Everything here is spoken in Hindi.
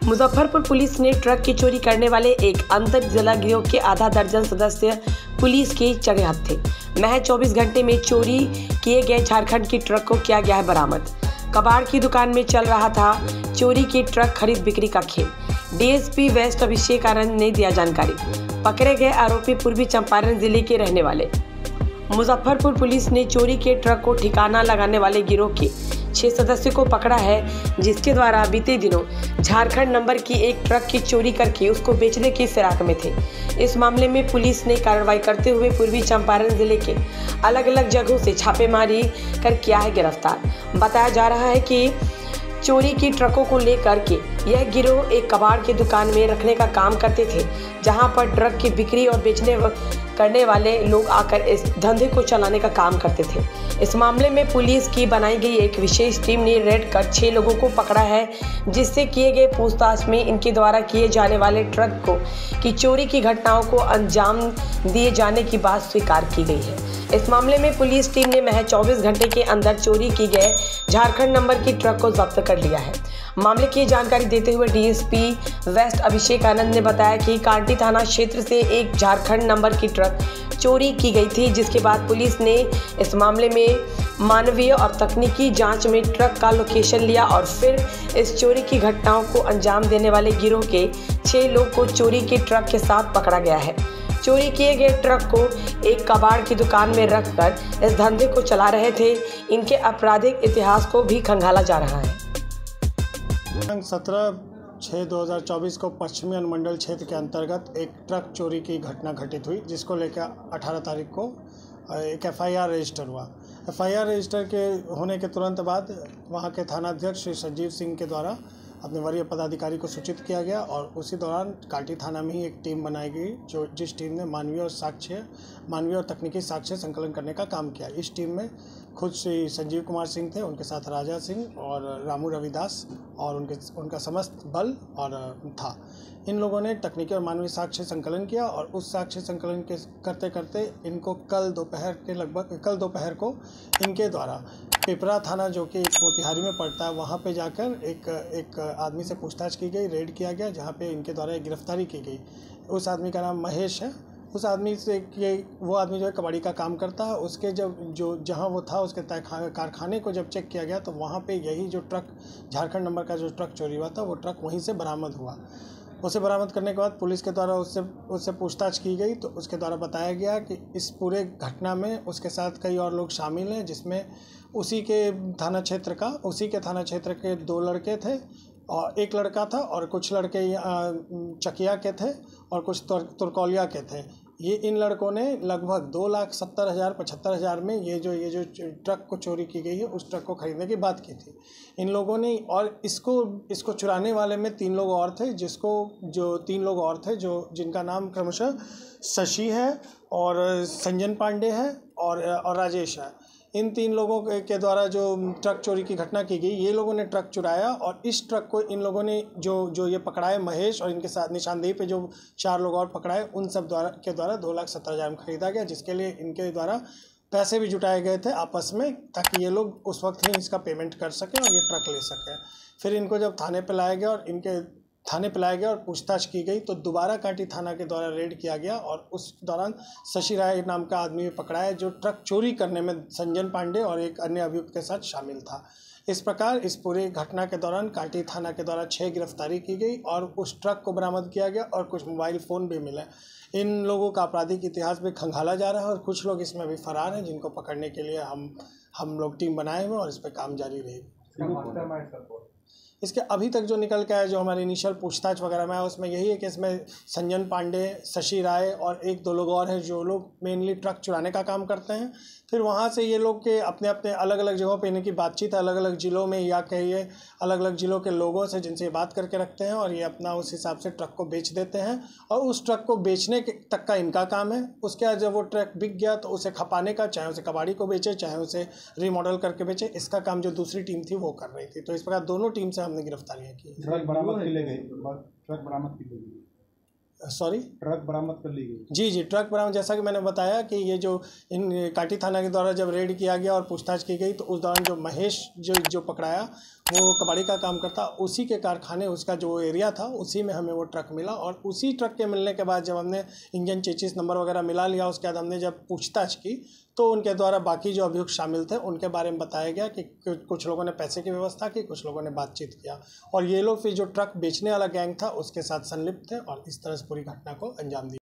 मुजफ्फरपुर पुलिस ने ट्रक की चोरी करने वाले एक अंतर जिला गिरोह के आधा दर्जन सदस्य पुलिस के चढ़े हाथ थे। महज 24 घंटे में चोरी किए गए झारखंड की ट्रक को किया गया है बरामद। कबाड़ की दुकान में चल रहा था चोरी की ट्रक खरीद बिक्री का खेल। डीएसपी वेस्ट अभिषेक आनंद ने दिया जानकारी। पकड़े गए आरोपी पूर्वी चंपारण जिले के रहने वाले। मुजफ्फरपुर पुलिस ने चोरी के ट्रक को ठिकाना लगाने वाले गिरोह के 6 सदस्यों को पकड़ा है, जिसके द्वारा बीते दिनों झारखंड नंबर की एक ट्रक की चोरी करके उसको बेचने की फिराक में थे। इस मामले में पुलिस ने कार्रवाई करते हुए पूर्वी चंपारण जिले के अलग अलग जगहों से छापेमारी कर किया है गिरफ्तार। बताया जा रहा है कि चोरी की ट्रकों को लेकर के यह गिरोह एक कबाड़ की दुकान में रखने का काम करते थे, जहां पर ट्रक की बिक्री और बेचने करने वाले लोग आकर इस धंधे को चलाने का काम करते थे। इस मामले में पुलिस की बनाई गई एक विशेष टीम ने रेड कर 6 लोगों को पकड़ा है, जिससे किए गए पूछताछ में इनके द्वारा किए जाने वाले ट्रक को की चोरी की घटनाओं को अंजाम दिए जाने की बात स्वीकार की गई है। इस मामले में पुलिस टीम ने महज 24 घंटे के अंदर चोरी की गए झारखंड नंबर की ट्रक को जब्त कर लिया है। मामले की जानकारी देते हुए डीएसपी वेस्ट अभिषेक आनंद ने बताया कि कांटी थाना क्षेत्र से एक झारखंड नंबर की ट्रक चोरी की गई थी, जिसके बाद पुलिस ने इस मामले में मानवीय और तकनीकी जांच में ट्रक का लोकेशन लिया और फिर इस चोरी की घटनाओं को अंजाम देने वाले गिरोह के 6 लोग को चोरी के ट्रक के साथ पकड़ा गया है। चोरी किए गए ट्रक को एक कबाड़ की दुकान में रखकर इस धंधे को चला रहे थे। इनके आपराधिक इतिहास को भी खंगाला जा रहा है। 17/6/2024 को पश्चिमी अनुमंडल क्षेत्र के अंतर्गत एक ट्रक चोरी की घटना घटित हुई, जिसको लेकर 18 तारीख को एक एफआईआर रजिस्टर हुआ। एफआईआर रजिस्टर के होने के तुरंत बाद वहां के थानाध्यक्ष श्री संजीव सिंह के द्वारा अपने वरीय पदाधिकारी को सूचित किया गया और उसी दौरान कांटी थाना में ही एक टीम बनाई गई, जिस टीम ने मानवीय और तकनीकी साक्ष्य संकलन करने का काम किया। इस टीम में खुद श्री संजीव कुमार सिंह थे, उनके साथ राजा सिंह और रामू रविदास और उनका समस्त बल और था। इन लोगों ने तकनीकी और मानवीय साक्ष्य संकलन किया और उस साक्ष्य संकलन के करते करते इनको कल दोपहर को इनके द्वारा पिपरा थाना, जो कि मोतिहारी में पड़ता है, वहाँ पे जाकर एक आदमी से पूछताछ की गई, रेड किया गया, जहाँ पे इनके द्वारा एक गिरफ्तारी की गई। उस आदमी का नाम महेश है। उस आदमी से वो आदमी जो है कबाड़ी का काम करता है। उसके जहाँ वो था उसके कारखाने को जब चेक किया गया तो वहाँ पे यही जो ट्रक झारखंड नंबर का जो ट्रक चोरी हुआ था वो ट्रक वहीं से बरामद हुआ। उसे बरामद करने के बाद पुलिस के द्वारा उससे पूछताछ की गई तो उसके द्वारा बताया गया कि इस पूरे घटना में उसके साथ कई और लोग शामिल हैं, जिसमें उसी के थाना क्षेत्र के 2 लड़के थे और एक लड़का था और कुछ लड़के चकिया के थे और कुछ तुरकौलिया के थे। ये इन लड़कों ने लगभग 2,70,000-75,000 में ये जो ट्रक को चोरी की गई है उस ट्रक को खरीदने की बात की थी इन लोगों ने। और इसको चुराने वाले में 3 लोग और थे, जिनका नाम क्रमशः शशि है और संजन पांडे है और राजेश है। इन 3 लोगों के द्वारा जो ट्रक चोरी की घटना की गई, ये लोगों ने ट्रक चुराया और इस ट्रक को इन लोगों ने जो ये पकड़ाए महेश और इनके साथ निशानदेही पे जो 4 लोग और पकड़ाए, उन सब के द्वारा 2,70,000 में खरीदा गया, जिसके लिए इनके द्वारा पैसे भी जुटाए गए थे आपस में, ताकि ये लोग उस वक्त ही इसका पेमेंट कर सकें और ये ट्रक ले सकें। फिर इनको जब थाने पे लाया गया और पूछताछ की गई तो दोबारा कांटी थाना के द्वारा रेड किया गया और उस दौरान शशि राय नाम का आदमी भी पकड़ाया, जो ट्रक चोरी करने में संजन पांडे और एक अन्य अभियुक्त के साथ शामिल था। इस प्रकार इस पूरी घटना के दौरान कांटी थाना के द्वारा 6 गिरफ्तारी की गई और उस ट्रक को बरामद किया गया और कुछ मोबाइल फ़ोन भी मिले। इन लोगों का आपराधिक इतिहास भी खंगाला जा रहा है और कुछ लोग इसमें भी फरार हैं, जिनको पकड़ने के लिए हम लोग टीम बनाए हुए और इस पर काम जारी रहेगी। इसके अभी तक जो निकल के आया, जो हमारे इनिशियल पूछताछ वगैरह में आया, उसमें यही है कि इसमें संजन पांडे, शशि राय और 1-2 लोग और हैं, जो लोग मेनली ट्रक चुराने का काम करते हैं। फिर वहाँ से ये लोग के अपने अलग अलग जगहों पे इनकी बातचीत है, अलग अलग ज़िलों में, या कहिए अलग अलग ज़िलों के लोगों से जिनसे ये बात करके रखते हैं और ये अपना उस हिसाब से ट्रक को बेच देते हैं और उस ट्रक को बेचने तक का इनका काम है। उसके बाद जब वो ट्रक बिक गया तो उसे खपाने का, चाहे उसे कबाड़ी को बेचे चाहे उसे रीमॉडल करके बेचे, इसका काम जो दूसरी टीम थी वो कर रही थी। तो इस प्रकार दोनों टीम से हमने गिरफ्तारियाँ की। ट्रक बरामद की गई। ट्रक बरामद कर ली गई। जी, ट्रक बरामद, जैसा कि मैंने बताया कि ये जो इन कांटी थाना के द्वारा जब रेड किया गया और पूछताछ की गई तो उस दौरान जो महेश जो पकड़ाया वो कबाड़ी का काम करता, उसी के कारखाने उसका जो एरिया था उसी में हमें वो ट्रक मिला। और उसी ट्रक के मिलने के बाद जब हमने इंजन चेचिस नंबर वगैरह मिला लिया, उसके बाद हमने जब पूछताछ की तो उनके द्वारा बाकी जो अभियुक्त शामिल थे उनके बारे में बताया गया कि कुछ लोगों ने पैसे की व्यवस्था की, कुछ लोगों ने बातचीत किया और ये लोग फिर जो ट्रक बेचने वाला गैंग था उसके साथ संलिप्त थे और इस तरह से पूरी घटना को अंजाम दिया।